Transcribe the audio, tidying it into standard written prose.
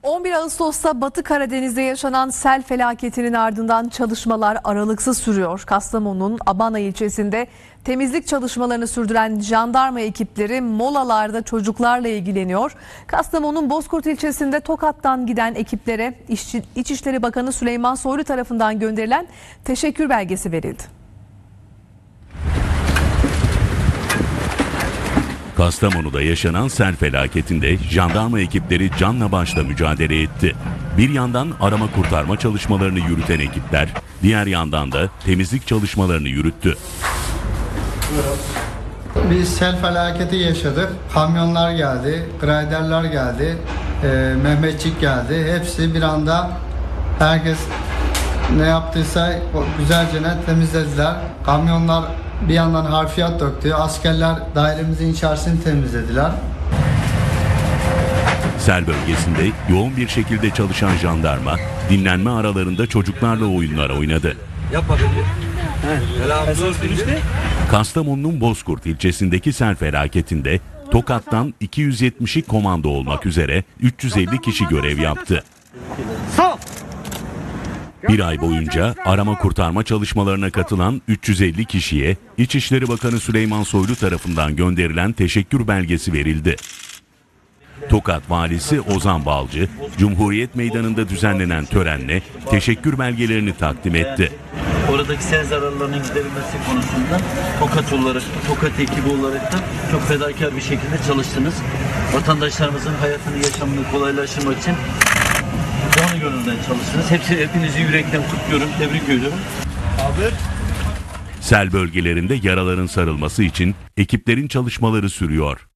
11 Ağustos'ta Batı Karadeniz'de yaşanan sel felaketinin ardından çalışmalar aralıksız sürüyor. Kastamonu'nun Abana ilçesinde temizlik çalışmalarını sürdüren jandarma ekipleri molalarda çocuklarla ilgileniyor. Kastamonu'nun Bozkurt ilçesinde Tokat'tan giden ekiplere İçişleri Bakanı Süleyman Soylu tarafından gönderilen teşekkür belgesi verildi. Kastamonu'da yaşanan sel felaketinde jandarma ekipleri canla başla mücadele etti. Bir yandan arama kurtarma çalışmalarını yürüten ekipler, diğer yandan da temizlik çalışmalarını yürüttü. Biz sel felaketi yaşadık. Kamyonlar geldi, graderler geldi, Mehmetçik geldi. Hepsi bir anda herkes ne yaptıysa güzelce temizlediler. Kamyonlar bir yandan harfiyat döktü. Askerler dairemizin içerisini temizlediler. Sel bölgesinde yoğun bir şekilde çalışan jandarma dinlenme aralarında çocuklarla oyunlar oynadı. Kastamonu'nun Bozkurt ilçesindeki sel felaketinde Tokat'tan 270'i komando olmak üzere 350 kişi görev yaptı. Bir ay boyunca arama kurtarma çalışmalarına katılan 350 kişiye İçişleri Bakanı Süleyman Soylu tarafından gönderilen teşekkür belgesi verildi. Tokat Valisi Ozan Balcı, Cumhuriyet Meydanı'nda düzenlenen törenle teşekkür belgelerini takdim etti. Oradaki sel zararlarının giderilmesi konusunda Tokat ekibi olarak da çok fedakar bir şekilde çalıştınız. Vatandaşlarımızın hayatını, yaşamını kolaylaştırmak için canı gönülden çalıştınız. Hepinizi yürekten kutluyorum, tebrik ediyorum. Sel bölgelerinde yaraların sarılması için ekiplerin çalışmaları sürüyor.